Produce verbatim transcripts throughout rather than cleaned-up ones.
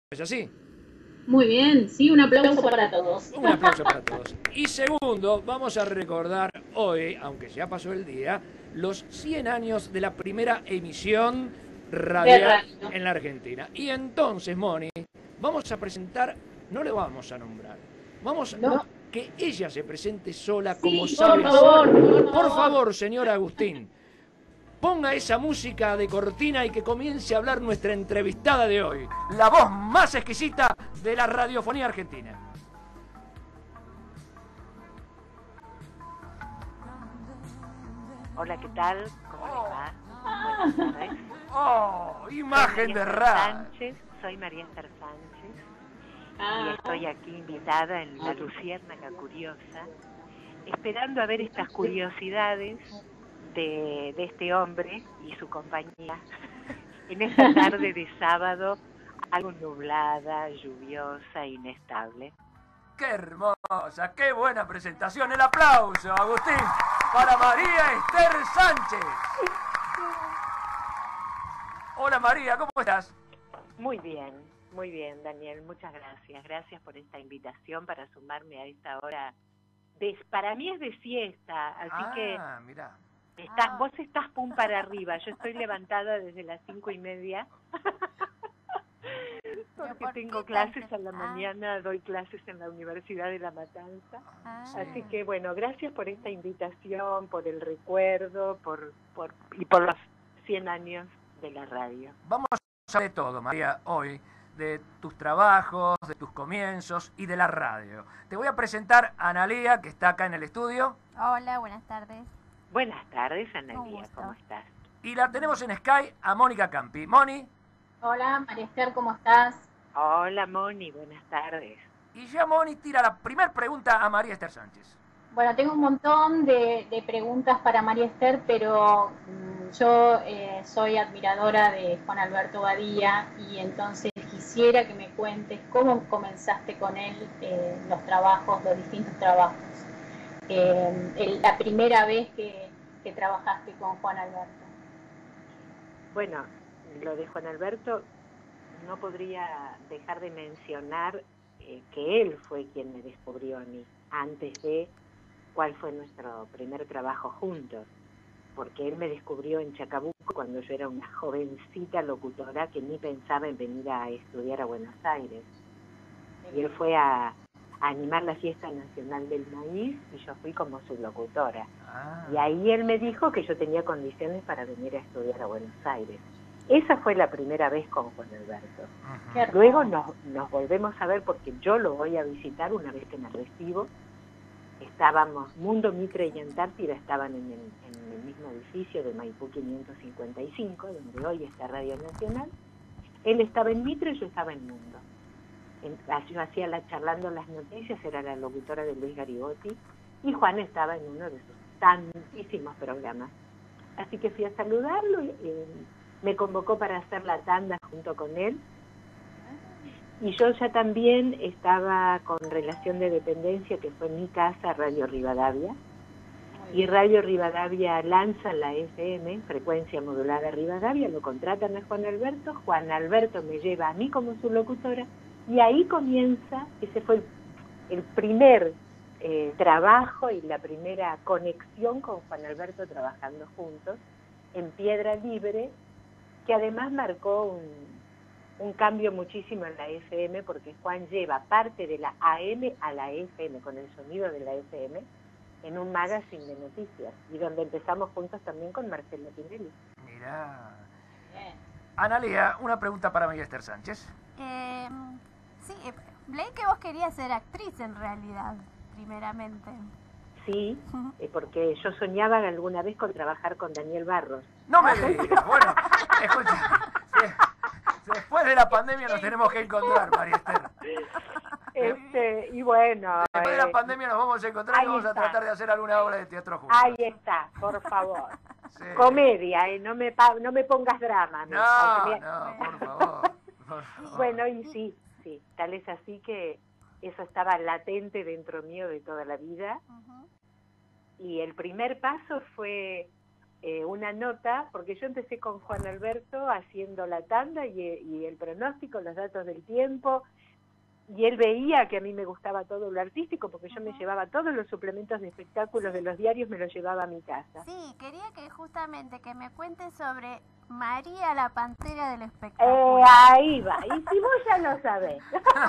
¿Es así? Muy bien, sí, un aplauso para todos. Un aplauso para todos. Y segundo, vamos a recordar hoy, aunque ya pasó el día, los cien años de la primera emisión De radial radio. en la Argentina. Y entonces, Moni, vamos a presentar, no le vamos a nombrar, vamos No. a que ella se presente sola como Sí, sabe por favor, hacer. por Por favor. favor, señor Agustín, ponga esa música de cortina y que comience a hablar nuestra entrevistada de hoy, la voz más exquisita de la radiofonía argentina. Hola, ¿qué tal? ¿Cómo les va? Buenas tardes. ¡Oh! Soy Imagen María de Esther radio. Sánchez, soy María Esther Sánchez y Ah, estoy aquí invitada en La Luciérnaga Curiosa, esperando a ver estas curiosidades de, de este hombre y su compañía en esta tarde de sábado, algo nublada, lluviosa, inestable. ¡Qué hermosa! ¡Qué buena presentación! ¡El aplauso, Agustín, para María Esther Sánchez! Hola María, ¿cómo estás? Muy bien, muy bien, Daniel, muchas gracias. Gracias por esta invitación para sumarme a esta hora. De, para mí es de siesta, así ah, que mira. estás, Ah. vos estás pum para arriba. Yo estoy levantada desde las cinco y media. Porque por tengo qué tan clases a la tem- mañana, doy clases en la Universidad de La Matanza. Ah. Así que bueno, gracias por esta invitación, por el recuerdo, por, por y por los cien años de la radio. Vamos a hablar de todo, María, hoy, de tus trabajos, de tus comienzos y de la radio. Te voy a presentar a Analía, que está acá en el estudio, Hola, buenas tardes. Buenas tardes, Un Analía, gusto. ¿cómo estás? y la tenemos en Sky a Mónica Campi. Moni, Hola, María Esther, ¿cómo estás? Hola, Moni, buenas tardes. y ya Moni tira la primera pregunta a María Esther Sánchez. Bueno, tengo un montón de, de preguntas para María Esther, pero mm, yo eh, soy admiradora de Juan Alberto Badía y entonces quisiera que me cuentes cómo comenzaste con él eh, los trabajos, los distintos trabajos. Eh, el- la primera vez que, que trabajaste con Juan Alberto. Bueno, lo de Juan Alberto no podría dejar de mencionar eh, que él fue quien me descubrió a mí, antes de cuál fue nuestro primer trabajo juntos, porque él me descubrió en Chacabuco cuando yo era una jovencita locutora que ni pensaba en venir a estudiar a Buenos Aires. Y él fue a, a animar la Fiesta Nacional del Maíz y yo fui como su locutora. Ah. Y ahí él me dijo que yo tenía condiciones para venir a estudiar a Buenos Aires. Esa fue la primera vez con Juan Alberto. Ujú. Qué Luego nos, nos volvemos a ver porque yo lo voy a visitar una vez que me recibo. Estábamos, Mundo, Mitre y Antártida estaban en el, en el mismo edificio de Maipú quinientos cincuenta y cinco, donde hoy está Radio Nacional. Él estaba en Mitre y yo estaba en Mundo. En, yo hacía la charlando las noticias, era la locutora de Luis Garibotti, y Juan estaba en uno de sus tantísimos programas. Así que fui a saludarlo, y, eh, me convocó para hacer la tanda junto con él, y yo ya también estaba con relación de dependencia, que fue en mi casa, Radio Rivadavia, y Radio Rivadavia lanza la F M, frecuencia modulada Rivadavia, lo contratan a Juan Alberto, Juan Alberto me lleva a mí como su locutora, y ahí comienza, ese fue el, el primer eh, trabajo y la primera conexión con Juan Alberto trabajando juntos, en Piedra Libre, que además marcó un, un cambio muchísimo en la F M, porque Juan lleva parte de la A M a la F M, con el sonido de la F M, en un magazine de noticias, y donde empezamos juntos también con Marcelo Tinelli. Mirá. Bien. Analía, una pregunta para María Esther Sánchez. Eh, sí, eh, leí que vos querías ser actriz en realidad, primeramente. Sí, eh, porque yo soñaba alguna vez con trabajar con Daniel Barros. No me digas, bueno, escucha, sí, después de la pandemia nos tenemos que encontrar, María Esther. Este, y bueno, Después de la eh, pandemia nos vamos a encontrar y ahí vamos a está. tratar de hacer alguna obra de teatro juntos. ahí está, por favor. Sí. Comedia, eh, no me pa- no me pongas drama. me- No, aunque me- no, por favor, por favor. Bueno, y sí, sí, tal es así que eso estaba latente dentro mío de toda la vida. Ujú. Y el primer paso fue eh, una nota, porque yo empecé con Juan Alberto haciendo la tanda y, y el pronóstico, los datos del tiempo, y él veía que a mí me gustaba todo lo artístico, porque yo me llevaba todos los suplementos de espectáculos de los diarios, me los llevaba a mi casa. Sí, quería que justamente que me cuentes sobre María la Pantera del espectáculo. Eh, ahí va, y si vos ya lo sabés.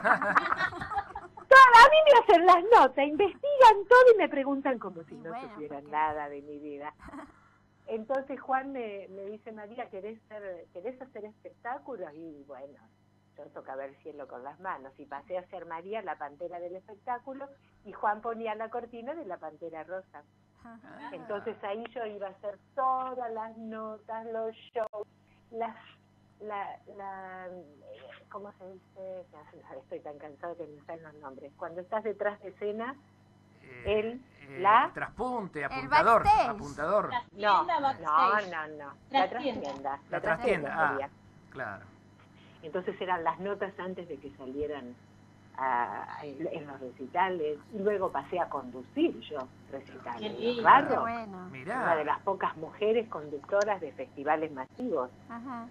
A mí me hacen las notas, investigan todo y me preguntan como si Y no bueno, supieran porque... nada de mi vida. Entonces Juan me, me dice, María, ¿querés, ser, ¿querés hacer espectáculos? Y bueno, yo tocaba el cielo con las manos y pasé a ser María, la Pantera del espectáculo, y Juan ponía la cortina de la Pantera Rosa. Entonces ahí yo iba a hacer todas las notas, los shows, las... La, la, ¿cómo se dice? Estoy tan cansado que no saben los nombres. Cuando estás detrás de escena, Eh, el, eh, la... traspunte, El apuntador, backstage. apuntador. No, Trastienda, no, backstage. no, no. Trastienda. La trastienda. La trastienda, ah, sería. claro. Entonces eran las notas antes de que salieran a, en, en los recitales. Y luego pasé a conducir yo recitales. Qué lindo. Raro. Qué bueno. Una de Mirá, las pocas mujeres conductoras de festivales masivos. Ajá.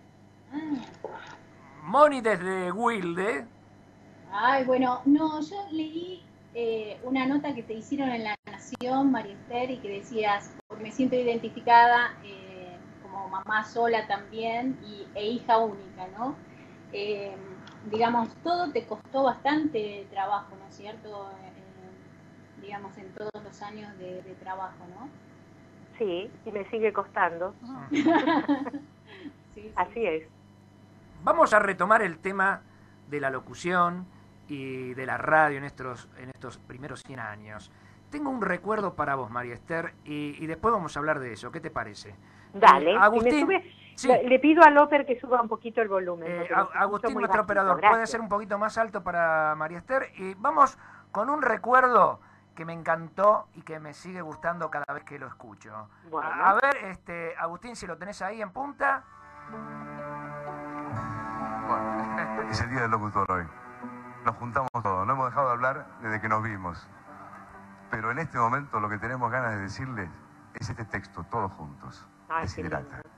Moni desde Wilde. Ay, bueno, no, yo leí eh, una nota que te hicieron en La Nación, María Esther, y que decías, porque me siento identificada eh, como mamá sola también y, e hija única, ¿no? Eh, digamos, todo te costó bastante trabajo, ¿no es cierto? Eh, digamos, en todos los años de, de trabajo, ¿no? Sí, y me sigue costando. Sí, sí. Así es. Vamos a retomar el tema de la locución y de la radio en estos, en estos primeros cien años. Tengo un recuerdo para vos, María Esther, y, y después vamos a hablar de eso. ¿Qué te parece? Dale, Eh, Agustín, si me sube, sí. le, le pido al Oper que suba un poquito el volumen. Eh, porque A- lo escucho Agustín, muy nuestro bajito. operador, Gracias. puede ser un poquito más alto para María Esther. Y vamos con un recuerdo que me encantó y que me sigue gustando cada vez que lo escucho. Bueno. A, a ver, este, Agustín, si lo tenés ahí en punta. Bueno, es el día del locutor hoy. Nos juntamos todos, no hemos dejado de hablar desde que nos vimos. Pero en este momento lo que tenemos ganas de decirles es este texto, todos juntos. Ay, qué Desiderata. lindo.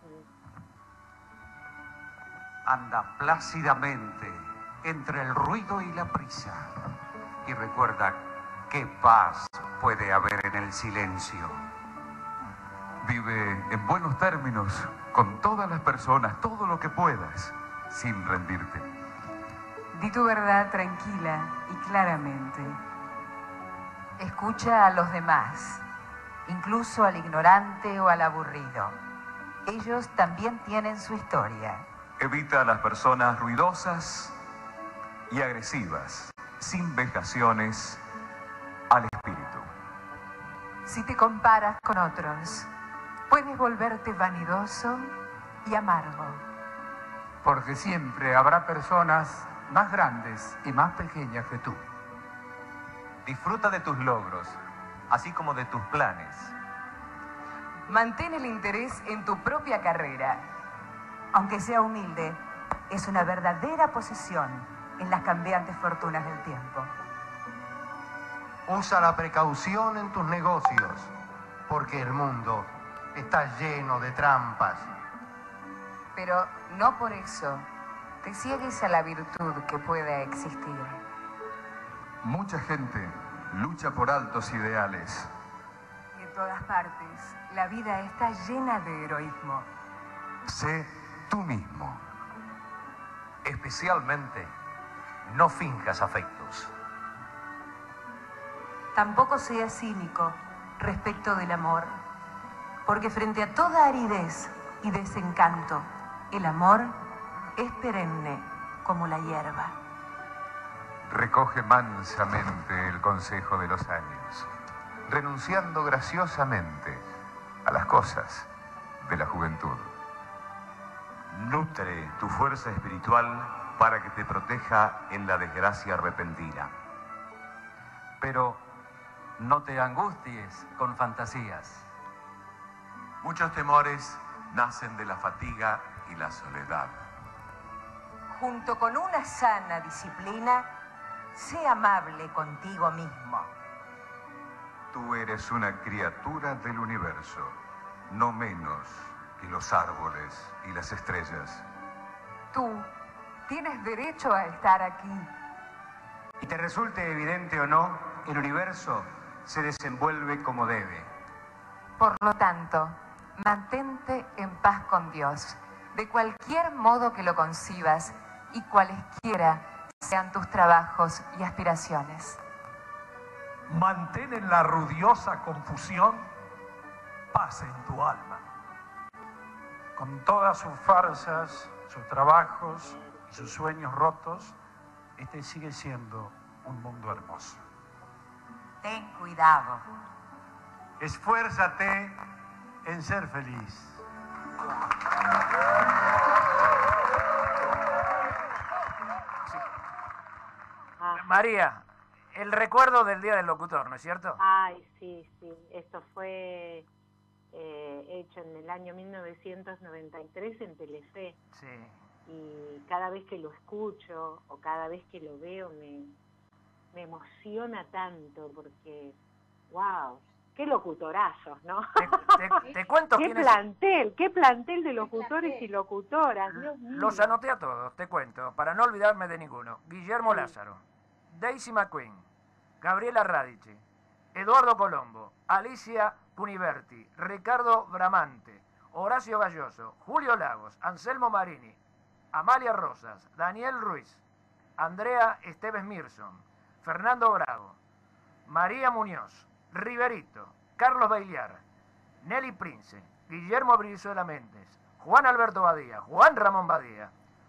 Anda plácidamente entre el ruido y la prisa y recuerda qué paz puede haber en el silencio. Vive en buenos términos con todas las personas, todo lo que puedas, sin rendirte. Di tu verdad tranquila y claramente. Escucha a los demás, incluso al ignorante o al aburrido. Ellos también tienen su historia. Evita a las personas ruidosas y agresivas, sin vejaciones al espíritu. Si te comparas con otros, puedes volverte vanidoso y amargo. Porque siempre habrá personas más grandes y más pequeñas que tú. Disfruta de tus logros, así como de tus planes. Mantén el interés en tu propia carrera. Aunque sea humilde, es una verdadera posesión en las cambiantes fortunas del tiempo. Usa la precaución en tus negocios, porque el mundo está lleno de trampas. Pero no por eso te ciegues a la virtud que pueda existir. Mucha gente lucha por altos ideales. Y en todas partes, la vida está llena de heroísmo. Sé tú mismo. Especialmente, no finjas afectos. Tampoco seas cínico respecto del amor, porque frente a toda aridez y desencanto, el amor es perenne como la hierba. Recoge mansamente el consejo de los años, renunciando graciosamente a las cosas de la juventud. Nutre tu fuerza espiritual para que te proteja en la desgracia repentina. Pero no te angusties con fantasías. Muchos temores nacen de la fatiga y la soledad. Junto con una sana disciplina, sé amable contigo mismo. Tú eres una criatura del universo, no menos que los árboles y las estrellas. Tú tienes derecho a estar aquí. Y te resulte evidente o no, el universo se desenvuelve como debe. Por lo tanto, mantente en paz con Dios, de cualquier modo que lo concibas y cualesquiera sean tus trabajos y aspiraciones. Mantén en la ruidiosa confusión paz en tu alma. Con todas sus farsas, sus trabajos y sus sueños rotos, este sigue siendo un mundo hermoso. Ten cuidado. Esfuérzate en ser feliz. Ah, María, el recuerdo del Día del Locutor, ¿no es cierto? Ay, sí, sí. Esto fue eh, hecho en el año mil novecientos noventa y tres en Telefe. Sí. Y cada vez que lo escucho o cada vez que lo veo me, me emociona tanto porque, wow, qué locutorazos, ¿no? Te, te, te cuento qué quién es. plantel, qué plantel de locutores y locutoras, Dios mío. Los anoté a todos, te cuento, para no olvidarme de ninguno. Guillermo Sí. Lázaro, Daisy McQueen, Gabriela Radici, Eduardo Colombo, Alicia Cuniverti, Ricardo Bramante, Horacio Galloso, Julio Lagos, Anselmo Marini, Amalia Rosas, Daniel Ruiz, Andrea Esteves Mirson, Fernando Bravo, María Muñoz, Riverito, Carlos Bailiar, Nelly Prince, Guillermo Brizuela Méndez, Juan Alberto Badía, Juan Ramón Badía,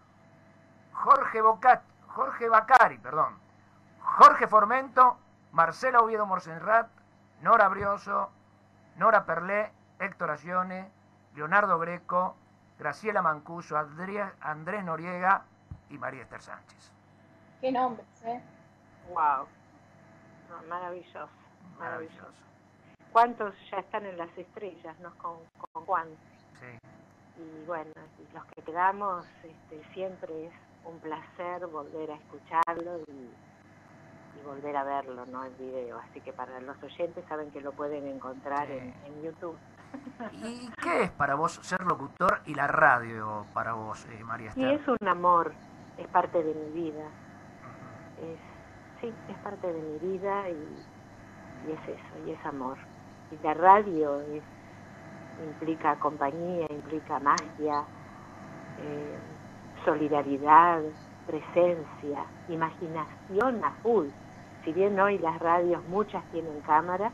Jorge Bocat, Jorge Bacari, perdón, Jorge Formento, Marcela Oviedo Morsenrat, Nora Brioso, Nora Perlé, Héctor Ayone, Leonardo Greco, Graciela Mancuso, Andrés, Andrés Noriega y María Esther Sánchez. Qué nombres, ¿eh? Wow, no, maravilloso, maravilloso. Maravilloso. ¿Cuántos ya están en las estrellas, no? Con, con Juan. Sí. Y bueno, y los que quedamos, este, siempre es un placer volver a escucharlo y, y volver a verlo, ¿no? El video. Así que para los oyentes saben que lo pueden encontrar Sí. en, en YouTube. ¿Y qué es para vos ser locutor y la radio para vos, eh, María Y Esther? es un amor, es parte de mi vida. Es, sí, es parte de mi vida y, y es eso, y es amor. Y la radio es, implica compañía, implica magia, eh, solidaridad, presencia, imaginación a full. Si bien hoy las radios, muchas tienen cámara,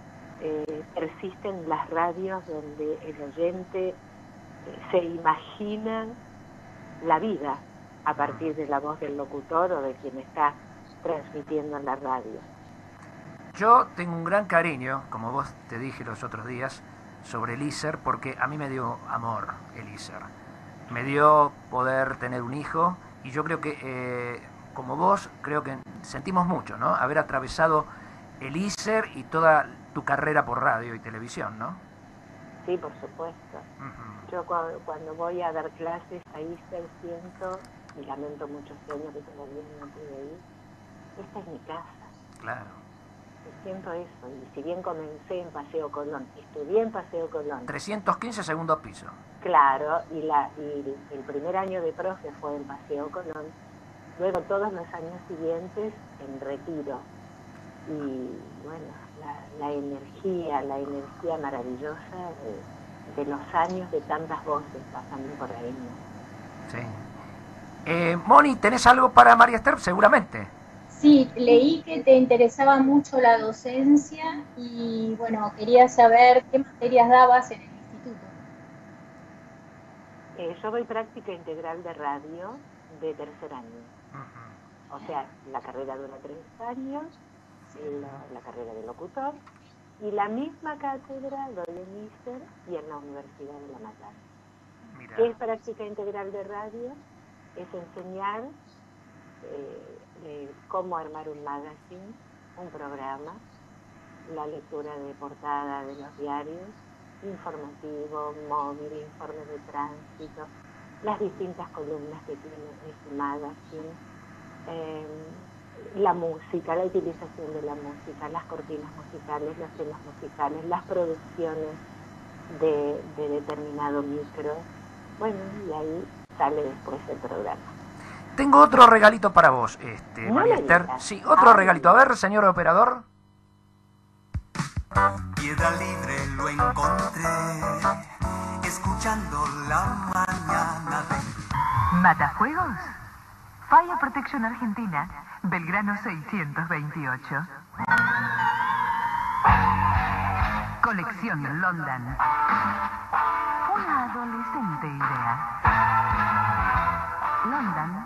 eh, persisten las radios donde el oyente eh, se imagina la vida a partir de la voz del locutor o de quien está transmitiendo en la radio. Yo tengo un gran cariño, como vos te dije los otros días, sobre el I S E R, porque a mí me dio amor el I S E R. Me dio poder tener un hijo y yo creo que, eh, como vos, creo que sentimos mucho, ¿no? Haber atravesado el I S E R y toda tu carrera por radio y televisión, ¿no? Sí, por supuesto. Uh-huh. Yo cuando, cuando voy a dar clases a I S E R siento, y lamento mucho este año que todavía no pude ir, esta es mi casa. Claro. Siento eso, y si bien comencé en Paseo Colón, estudié en Paseo Colón. trescientos quince segundo piso. Claro, y, la, y el primer año de profe fue en Paseo Colón, luego todos los años siguientes en Retiro. Y bueno, la, la energía, la energía maravillosa de, de los años de tantas voces pasando por ahí, ¿no? Sí. Eh, Moni, ¿tenés algo para María Esther? Seguramente. Sí, leí que te interesaba mucho la docencia y bueno, quería saber qué materias dabas en el instituto. Eh, yo doy práctica integral de radio de tercer año. Uh-huh. O sea, la carrera dura tres años, la, la carrera de locutor, y la misma cátedra doy en I S E R y en la Universidad de La Matanza. ¿Qué es práctica integral de radio? Es enseñar eh, de cómo armar un magazine, un programa, la lectura de portada de los diarios, informativo, móvil, informe de tránsito, las distintas columnas que tiene este magazine, eh, la música, la utilización de la música, las cortinas musicales, los temas musicales, las producciones de, de determinado micro. Bueno, y ahí sale después el programa. Tengo otro regalito para vos, este, No María me Esther. digas. Sí, otro Ah, regalito. A ver, señor operador. Piedra Libre lo encontré, escuchando la mañana de... ¿Matafuegos? Fire Protection Argentina, Belgrano seiscientos veintiocho. Colección London. Una adolescente idea. London.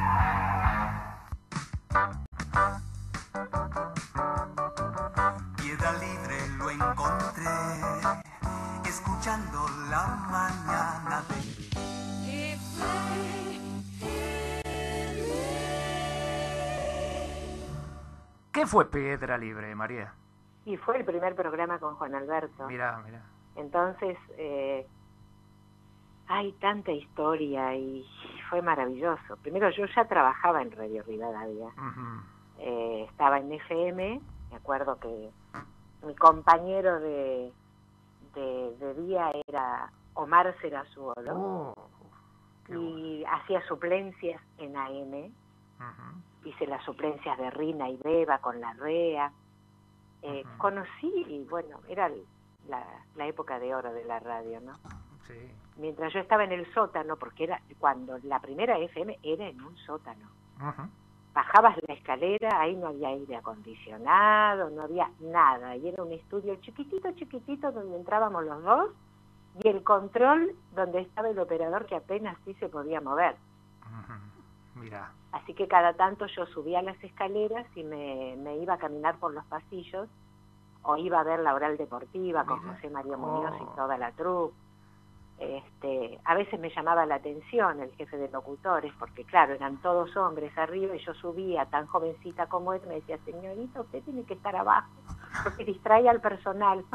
Piedra Libre lo encontré, escuchando la mañana de... ¿Qué fue Piedra Libre, María? Y fue el primer programa con Juan Alberto. Mirá, mirá. Entonces, eh, hay tanta historia y fue maravilloso. Primero, yo ya trabajaba en Radio Rivadavia. Uh-huh. Eh, estaba en F M, me acuerdo que mi compañero de, de, de día era Omar Serazuolo. Oh, y hacía suplencias en A M. Uh-huh. Hice las suplencias de Rina y Beba con la R E A. Eh, uh-huh. Conocí, y bueno, era la, la época de oro de la radio, ¿no? Sí. Mientras yo estaba en el sótano, porque era cuando la primera F M era en un sótano. Uh-huh. Bajabas la escalera, ahí no había aire acondicionado, no había nada. Y era un estudio chiquitito, chiquitito, donde entrábamos los dos, y el control donde estaba el operador que apenas sí se podía mover. Uh-huh. Mirá. Así que cada tanto yo subía las escaleras y me, me iba a caminar por los pasillos, o iba a ver la oral deportiva con Mira. José María Muñoz Oh. y toda la troupe. Este, a veces me llamaba la atención el jefe de locutores, porque claro, eran todos hombres arriba y yo subía tan jovencita como él, me decía, señorita, usted tiene que estar abajo, porque distrae al personal.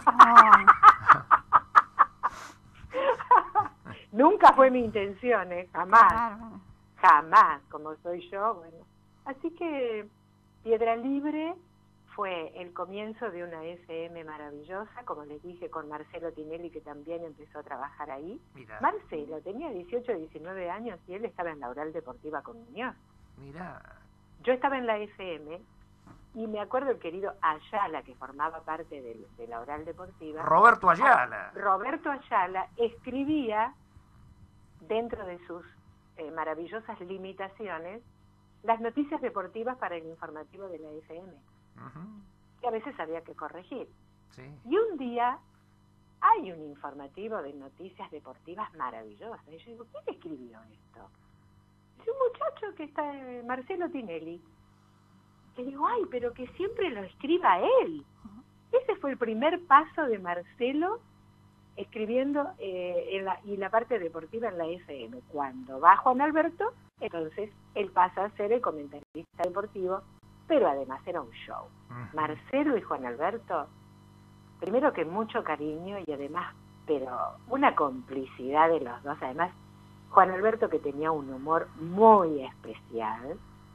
Nunca fue mi intención, ¿eh? Jamás. Bárbaro. Jamás, como soy yo, bueno. Así que Piedra Libre fue el comienzo de una F M maravillosa, como les dije, con Marcelo Tinelli, que también empezó a trabajar ahí. Mirá. Marcelo tenía dieciocho, diecinueve años y él estaba en la oral deportiva con Muñoz. Mirá. Yo estaba en la F M y me acuerdo el querido Ayala, que formaba parte de, de la oral deportiva. Roberto Ayala. Roberto Ayala escribía, dentro de sus eh, maravillosas limitaciones, las noticias deportivas para el informativo de la F M. Uh-huh. Que a veces había que corregir. Sí. Y un día hay un informativo de noticias deportivas maravillosas. Y yo digo, ¿quién escribió esto? Es un muchacho que está, eh, Marcelo Tinelli. Le digo, ay, pero que siempre lo escriba él. Ese fue el primer paso de Marcelo escribiendo eh, en la, y la parte deportiva en la F M. Cuando va Juan Alberto, entonces él pasa a ser el comentarista deportivo, pero además era un show. Uh-huh. Marcelo y Juan Alberto, primero que mucho cariño y además, pero una complicidad de los dos. Además, Juan Alberto, que tenía un humor muy especial,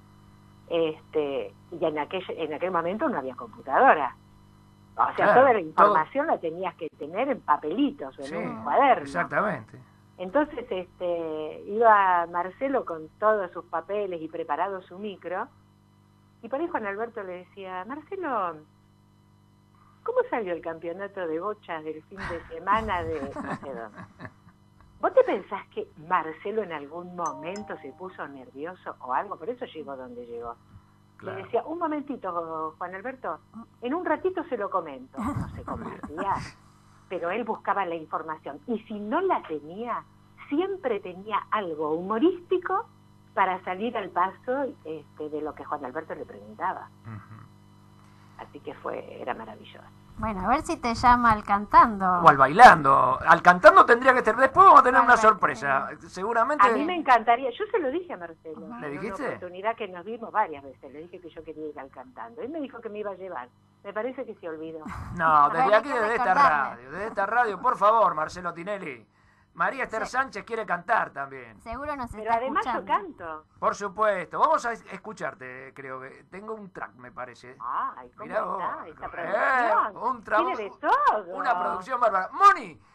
este, y en aquel, en aquel momento no había computadora. O sea, Claro, toda la información todo... la tenías que tener en papelitos o en sí, un cuaderno. Exactamente. Entonces este, iba Marcelo con todos sus papeles y preparado su micro, y por ahí Juan Alberto le decía, Marcelo, ¿cómo salió el campeonato de bochas del fin de semana de no sé dónde? ¿Vos te pensás que Marcelo en algún momento se puso nervioso o algo? Por eso llegó donde llegó. Claro. Le decía, un momentito, Juan Alberto, en un ratito se lo comento. No sé cómo hacía, pero él buscaba la información. Y si no la tenía, siempre tenía algo humorístico para salir al paso este, de lo que Juan Alberto le preguntaba. Uh-huh. Así que fue, era maravilloso. Bueno, a ver si te llama al cantando. O al bailando. Al cantando tendría que estar. Después vamos a tener una sorpresa. Seguramente. A mí me encantaría. Yo se lo dije a Marcelo. ¿Le en dijiste? una oportunidad que nos vimos varias veces. Le dije que yo quería ir al cantando. Él me dijo que me iba a llevar. Me parece que se olvidó. No, desde Bueno, aquí, hay que desde esta recordarle. radio. Desde esta radio, por favor, Marcelo Tinelli. María Esther Sí. Sánchez quiere cantar también. Seguro nos Pero está además escuchando. yo canto. Por supuesto. Vamos a es- escucharte, creo que. Tengo un track, me parece. Ay, ¿cómo Mirá vos. está esa Eh, producción? un trabajo. Tiene de todo. Una producción bárbara. Moni,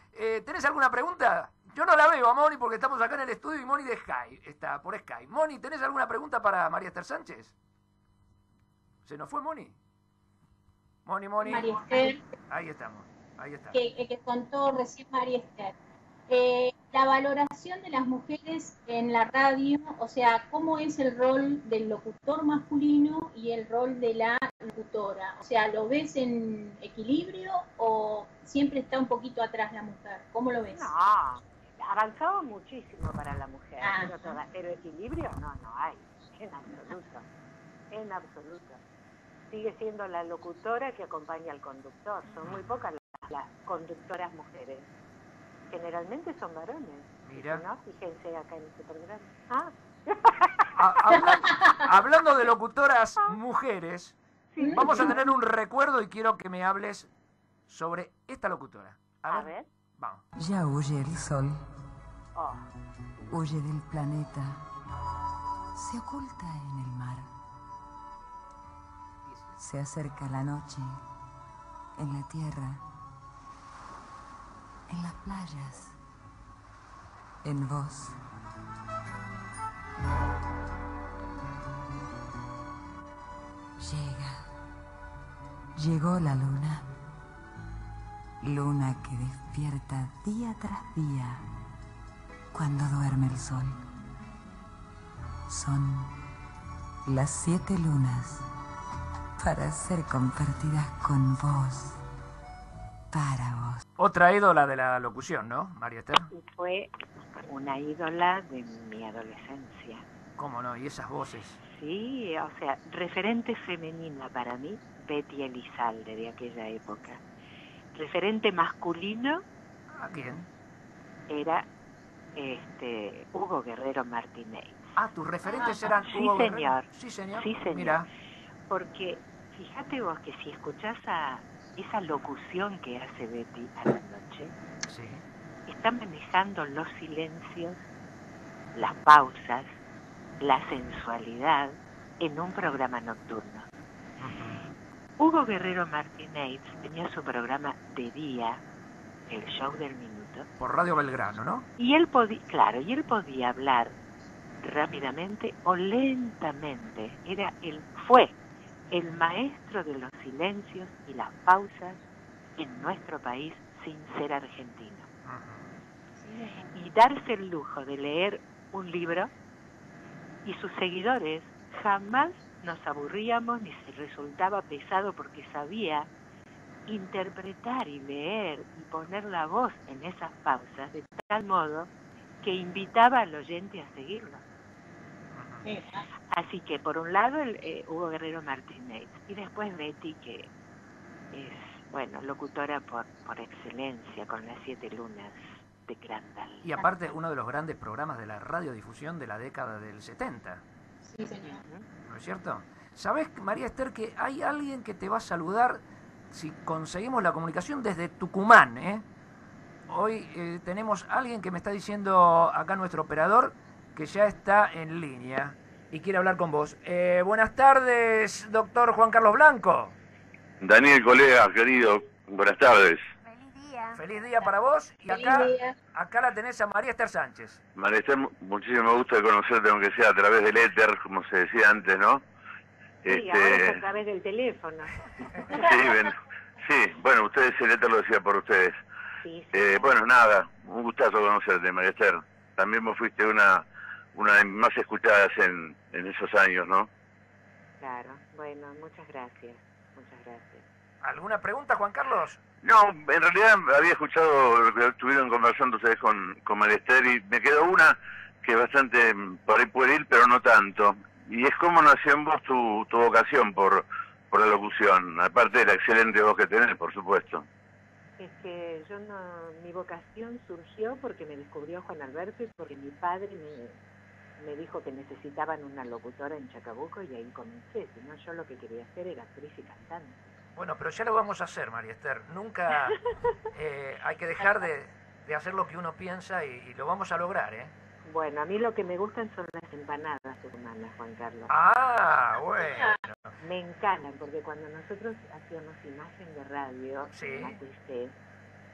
Eh, ¿Tenés alguna pregunta? Yo no la veo a Moni porque estamos acá en el estudio y Moni de Skype, está por Skype. Moni, ¿tenés alguna pregunta para María Esther Sánchez? ¿Se nos fue Moni? Moni, Moni. María Esther. Ahí estamos, ahí estamos. Que, que contó recién María Esther. Eh, la valoración de las mujeres en la radio, o sea, ¿cómo es el rol del locutor masculino y el rol de la locutora? O sea, ¿lo ves en equilibrio o siempre está un poquito atrás la mujer? ¿Cómo lo ves? No, avanzó muchísimo para la mujer, Ah. pero, toda, pero equilibrio no, no hay, en absoluto, en absoluto. Sigue siendo la locutora que acompaña al conductor, son muy pocas las, las conductoras mujeres. Generalmente son varones. Mira. ¿No? Fíjense acá en este programa. ¿Ah? A- habla- hablando de locutoras mujeres, Sí. vamos a tener un recuerdo y quiero que me hables sobre esta locutora. A ver, A ver. vamos. Ya huye el sol, Oh. huye del planeta, se oculta en el mar. Se acerca la noche, en la tierra, en las playas, en vos. Llega, llegó la luna, luna que despierta día tras día cuando duerme el sol. Son las siete lunas para ser compartidas con vos, para vos. Otra ídola de la locución, ¿no, María Esther? Fue una ídola de mi adolescencia. ¿Cómo no? Y esas voces. Sí, o sea, referente femenina para mí, Betty Elizalde de aquella época. Referente masculino ¿A quién? era este Hugo Guerrero Martínez. Ah, tus referentes eran Sí, Hugo Guerrero. señor. Sí, señor. Sí, señor. Mira. Porque fíjate vos que si escuchás a esa locución que hace Betty a la noche, sí. está manejando los silencios, las pausas, la sensualidad en un programa nocturno. Hugo Guerrero Martínez tenía su programa de día, el show del minuto, Por Radio Belgrano, ¿no? y él podía, claro, y él podía hablar rápidamente o lentamente. Era el, fue el maestro de los silencios y las pausas en nuestro país sin ser argentino. Y darse el lujo de leer un libro, y sus seguidores jamás nos aburríamos ni se resultaba pesado porque sabía interpretar y leer y poner la voz en esas pausas de tal modo que invitaba al oyente a seguirlo. Así que por un lado el, eh, Hugo Guerrero Martínez y después Betty, que es, bueno, locutora por, por excelencia con las siete lunas de Crandall. Y aparte, uno de los grandes programas de la radiodifusión de la década del setenta. Sí, señor. ¿No es cierto? ¿Sabés, María Esther, que hay alguien que te va a saludar si conseguimos la comunicación desde Tucumán, ¿eh? Hoy eh, tenemos a alguien que me está diciendo acá nuestro operador que ya está en línea y quiere hablar con vos. Eh, buenas tardes, doctor Juan Carlos Blanco. Daniel, colega, querido, buenas tardes. Feliz día para vos y Feliz acá, día. acá la tenés a María Esther Sánchez. María Esther, muchísimo gusto de conocerte, aunque sea a través del éter, como se decía antes, ¿no? Sí, ahora es a través del teléfono. Sí, ven, sí, bueno, ustedes, el éter lo decía por ustedes. Sí, sí. Eh, bueno, nada, un gustazo conocerte, María Esther. También vos fuiste una, una de mis más escuchadas en, en esos años, ¿no? Claro, bueno, muchas gracias, muchas gracias. ¿Alguna pregunta, Juan Carlos? No, en realidad había escuchado lo que estuvieron conversando ustedes con, con María Esther y me quedó una que es bastante por ahí pueril, pero no tanto. Y es cómo nació en vos tu, tu vocación por, por la locución, aparte de la excelente voz que tenés, por supuesto. Es que yo no, mi vocación surgió porque me descubrió Juan Alberto y porque mi padre me, me dijo que necesitaban una locutora en Chacabuco y ahí comencé. Si no, yo lo que quería hacer era actriz y cantante. Bueno, pero ya lo vamos a hacer, María Esther. Nunca eh, hay que dejar de, de hacer lo que uno piensa y, y lo vamos a lograr, ¿eh? Bueno, a mí lo que me gustan son las empanadas humanas, Juan Carlos. Ah, bueno. Me encantan, porque cuando nosotros hacíamos imagen de radio, Sí. en la T C,